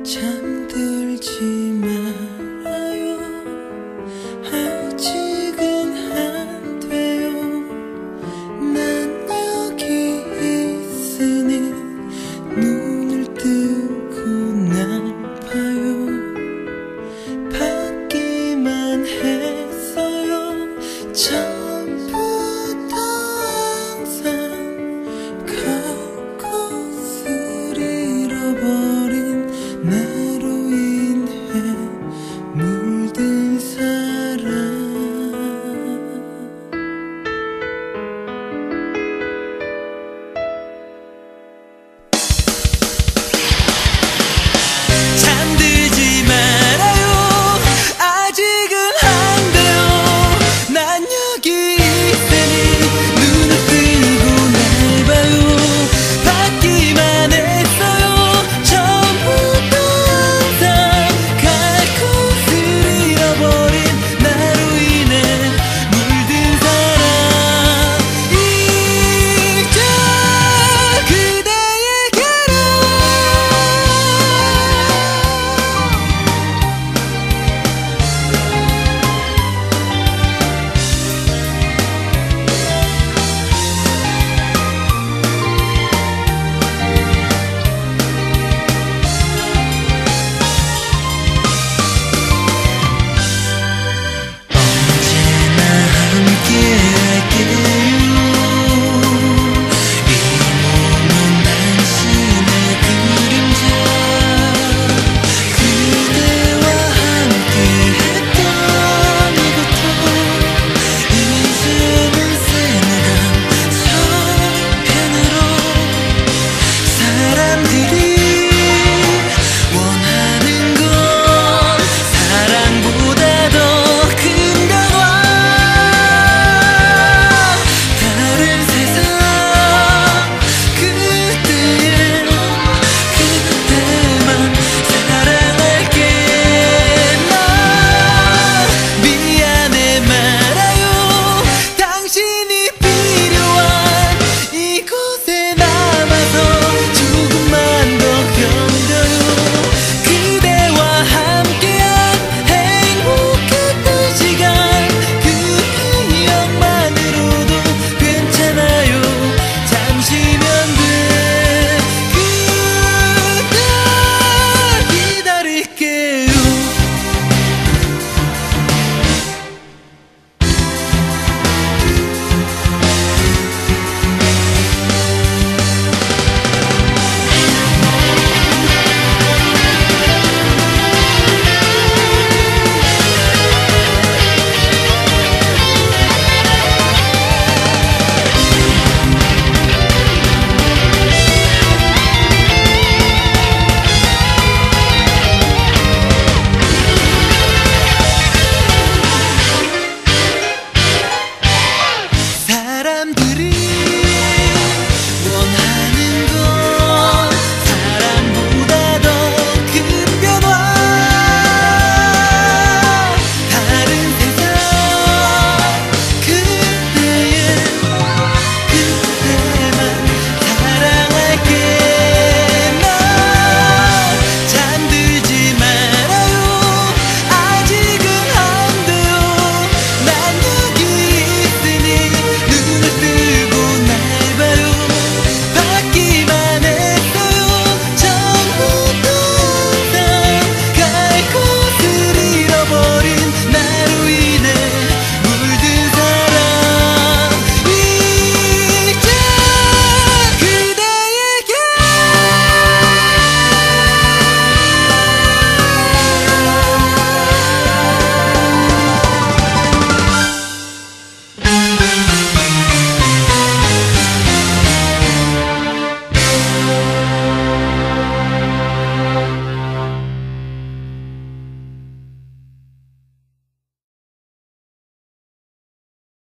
잠들지 말아요. 아직은 안 돼요. 난 여기 있으니 눈을 뜨고 날 봐요. 받기만 했어요. 처음부터 항상 그곳을 잃어버린 나로 인해 물든 사람. 잠들지 말아요. 아직은 안 돼요. 난 여기 있으니 눈을 뜨고 날 봐요. 받기만 했어요. 처음부터 항상 갈 곳을 잃어버린 나로 인해 물든 사람. 이제 그대에게로 언제나 함께할게요. 이 몸은 당신의 그림자. 그대와 함께했던 이곳도 이제는 새내간 서편으로 사람들이 원하는 건 사랑보다 더 큰 변화. 다른 세상 그때만 사랑할게. 나 미안해 말아요. 당신이 필요한 이곳에 남아서 조금만 더 견뎌요. 그대와 함께한 행복했던 시간, 그 기억만으로도 괜찮아요. 잠시면 돼. 그대 기다릴게요. 사람들